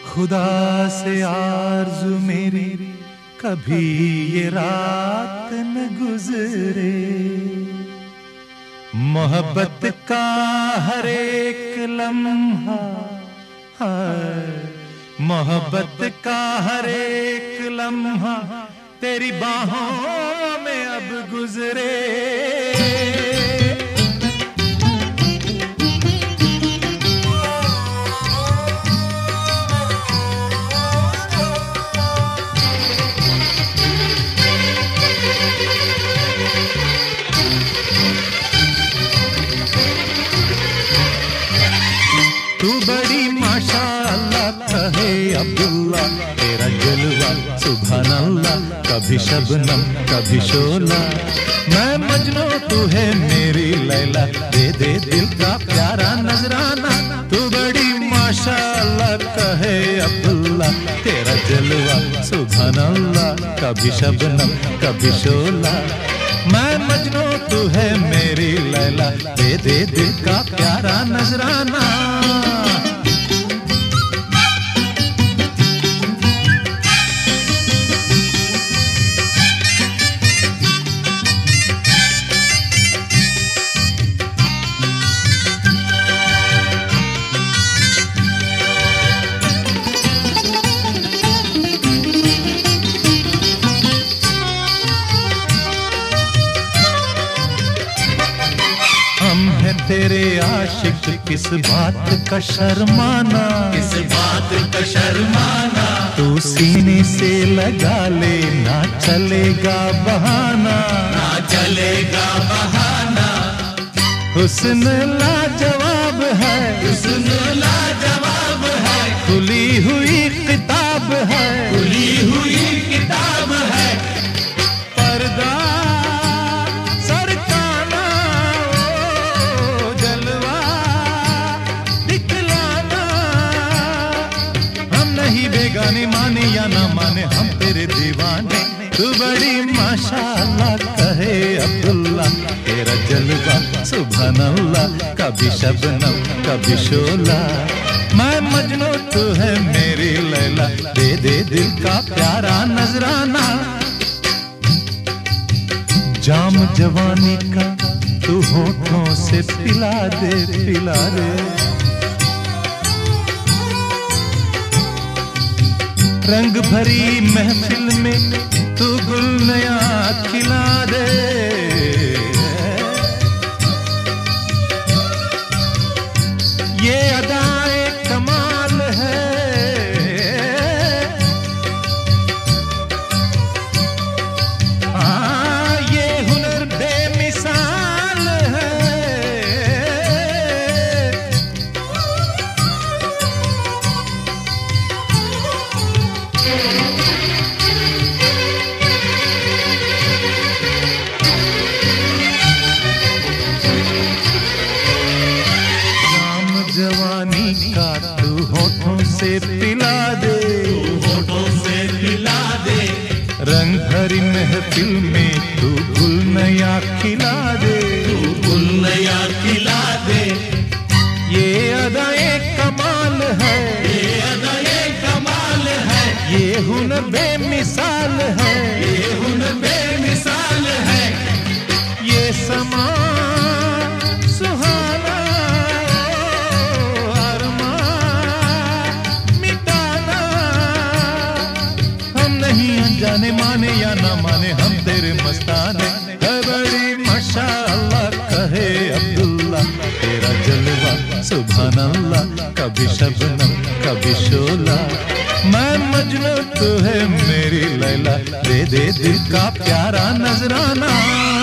खुदा से आरज़ू मेरी कभी ये रात न गुजरे, मोहब्बत का हर एक लम्हा, मोहब्बत का हर एक लम्हा तेरी बाहों में अब गुजरे। तू बड़ी माशाअल्लाह कहे अब्दुल्ला, तेरा जलवा सुभान अल्लाह, कभी शबनम कभी शोला। मैं मजनू तू है मेरी लैला, दे दे दिल का प्यारा नजराना। तू बड़ी माशाअल्लाह कहे अब्दुल्ला, तेरा जलवा सुभान अल्लाह, कभी शबनम कभी शोला। मैं मजनू तू है मेरी लैला, दे दे दिल का प्यारा नजराना। तेरे आशिक किस बात का शर्माना, किस बात का शर्माना। तू सीने से लगा ले, ना चलेगा बहाना, ना चलेगा बहाना। हुस्न लाजवाब है, हुस्न लाजवाब है, खुली हुई किताब है, खुली हुई किताब है। पर्दा बेगाने माने या ना माने हम तेरे दीवाने। तू बड़ी माशाअल्लाह कहे अब्दुल्ला, तेरा जलवा सुभान अल्लाह, कभी शबनम कभी शोला। मैं मजनू तू है मेरी लैला, दे दे दिल का प्यारा नजराना। जाम जवानी का तू होठों से पिला दे, पिला दे। रंग भरी महफिल में तू गुल नया खिला दे। ये अदाए कमाल है, ये हुनर बेमिसाल है। जवानी का तू होठों से पिला दे, होठों से पिला दे। रंग भरी महफिल में तू गुल नया खिला दे, तू गुल नया खिला दे। ये अदाए कमाल है, ये अदाए कमाल है, ये हुनर बेमिसाल है, ये हुनर बेमिसाल है। ये समा सुहाना जाने माने या ना माने हम तेरे मस्ताने। है बड़ी माशाअल्लाह कहे अब्दुल्ला, तेरा जलवा सुभान अल्लाह, कभी शबनम कभी शोला। मैं मजनू तू है मेरी लैला, दे दे दिल का प्यारा नजराना।